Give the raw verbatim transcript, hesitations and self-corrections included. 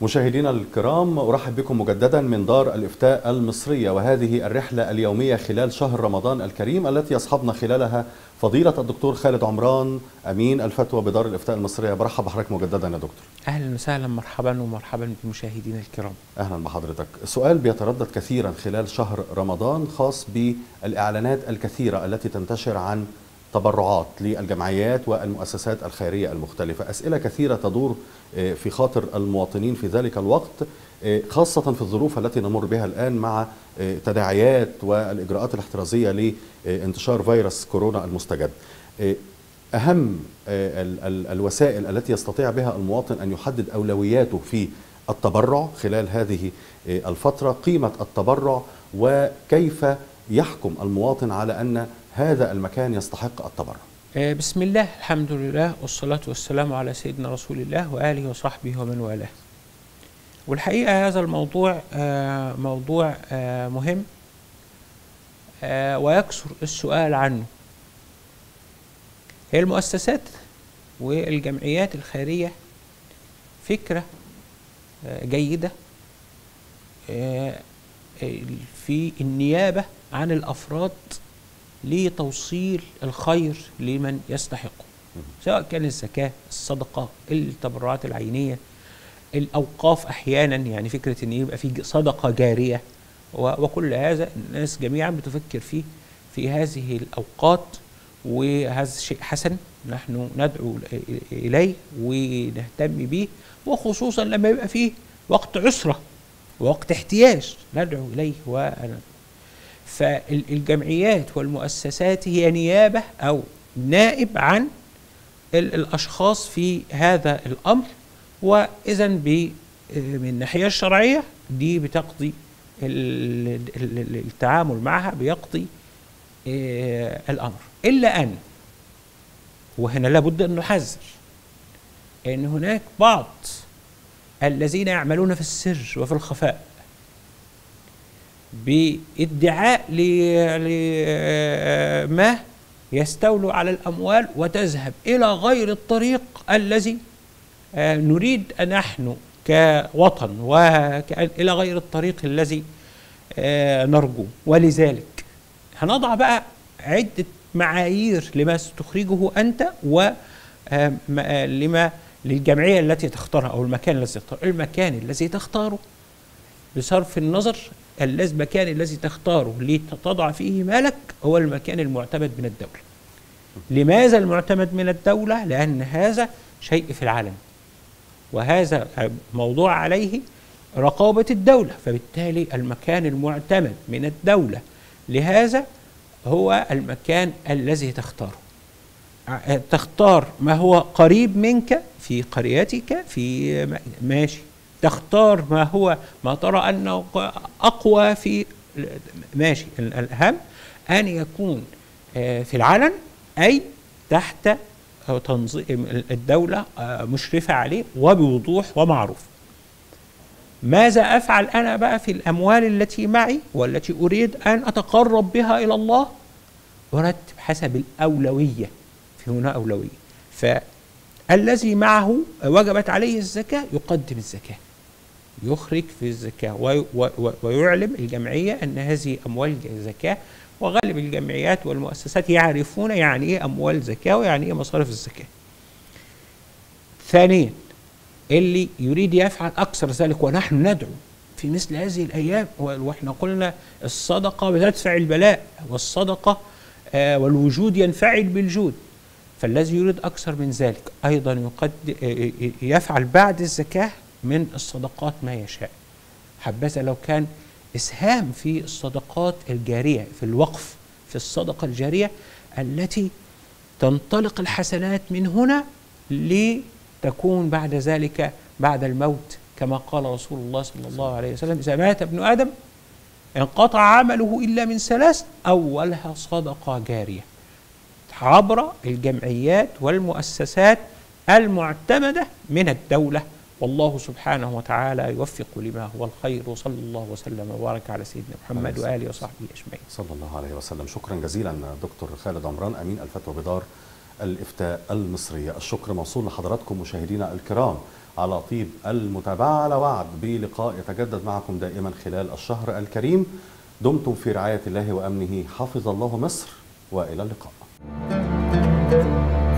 مشاهدينا الكرام، أرحب بكم مجددا من دار الإفتاء المصرية، وهذه الرحلة اليومية خلال شهر رمضان الكريم التي يصحبنا خلالها فضيلة الدكتور خالد عمران أمين الفتوى بدار الإفتاء المصرية. برحب بحضرتك مجددا يا دكتور. أهلا وسهلا، مرحبا ومرحبا بالمشاهدين الكرام. أهلا بحضرتك. سؤال بيتردد كثيرا خلال شهر رمضان خاص بالإعلانات الكثيرة التي تنتشر عن تبرعات للجمعيات والمؤسسات الخيرية المختلفة. أسئلة كثيرة تدور في خاطر المواطنين في ذلك الوقت، خاصة في الظروف التي نمر بها الآن مع تداعيات والإجراءات الاحترازية لانتشار فيروس كورونا المستجد. أهم الوسائل التي يستطيع بها المواطن أن يحدد أولوياته في التبرع خلال هذه الفترة، قيمة التبرع، وكيف يحكم المواطن على أن هذا المكان يستحق التبرع. بسم الله، الحمد لله، والصلاة والسلام على سيدنا رسول الله وآله وصحبه ومن والاه. والحقيقة هذا الموضوع موضوع مهم ويكثر السؤال عنه. هي المؤسسات والجمعيات الخيرية فكرة جيدة في النيابة عن الأفراد لتوصيل الخير لمن يستحقه، سواء كان الزكاة، الصدقة، التبرعات العينية، الأوقاف أحيانا، يعني فكرة أن يبقى في صدقة جارية، وكل هذا الناس جميعا بتفكر فيه في هذه الأوقات، وهذا شيء حسن نحن ندعو إليه ونهتم به، وخصوصا لما يبقى فيه وقت عسرة ووقت احتياج ندعو إليه. وأنا فالجمعيات والمؤسسات هي نيابة أو نائب عن الأشخاص في هذا الأمر، وإذا من الناحية الشرعية دي بتقضي التعامل معها بيقضي الأمر، إلا أن وهنا لابد أن نحذر أن هناك بعض الذين يعملون في السر وفي الخفاء بادعاء لما يستولوا على الأموال وتذهب إلى غير الطريق الذي نريد نحن كوطن، وإلى غير الطريق الذي نرجو. ولذلك هنضع بقى عدة معايير لما تخرجه أنت ولما للجمعية التي تختارها أو المكان الذي تختاره. المكان الذي تختاره بصرف النظر المكان الذي تختاره لتضع فيه مالك هو المكان المعتمد من الدولة. لماذا المعتمد من الدولة؟ لأن هذا شيء في العالم، وهذا موضوع عليه رقابة الدولة، فبالتالي المكان المعتمد من الدولة لهذا هو المكان الذي تختاره. تختار ما هو قريب منك في قريتك في ماشي، تختار ما هو ما ترى أنه أقوى في ماشي. الأهم أن يكون في العلن، أي تحت تنظيم الدولة مشرفة عليه وبوضوح ومعروف. ماذا أفعل أنا بقى في الأموال التي معي والتي أريد أن أتقرب بها إلى الله؟ أرتب حسب الأولوية. في هنا أولوية، فالذي معه وجبت عليه الزكاة يقدم الزكاة، يخرج في الزكاة ويعلم الجمعية أن هذه أموال زكاة. وغالب الجمعيات والمؤسسات يعرفون يعني إيه أموال زكاة ويعني إيه مصارف الزكاة. ثانيا، اللي يريد يفعل أكثر ذلك، ونحن ندعو في مثل هذه الأيام، وإحنا قلنا الصدقة بتدفع البلاء، والصدقة آه والوجود ينفعل بالجود. فالذي يريد أكثر من ذلك أيضا يقد يفعل بعد الزكاة من الصدقات ما يشاء. حبذا لو كان إسهام في الصدقات الجارية، في الوقف، في الصدقة الجارية التي تنطلق الحسنات من هنا لتكون بعد ذلك بعد الموت، كما قال رسول الله صلى الله عليه وسلم: إذا مات ابن آدم انقطع عمله إلا من ثلاث، أولها صدقة جارية، عبر الجمعيات والمؤسسات المعتمدة من الدولة. والله سبحانه وتعالى يوفق لما هو الخير، وصلى الله وسلم وبارك على سيدنا محمد وآله وصحبه أجمعين. صلى الله عليه وسلم. شكرا جزيلا دكتور خالد عمران أمين الفتوى بدار الإفتاء المصرية. الشكر موصول لحضراتكم مشاهدينا الكرام على طيب المتابعة، على وعد بلقاء يتجدد معكم دائما خلال الشهر الكريم. دمتم في رعاية الله وأمنه، حفظ الله مصر، وإلى اللقاء.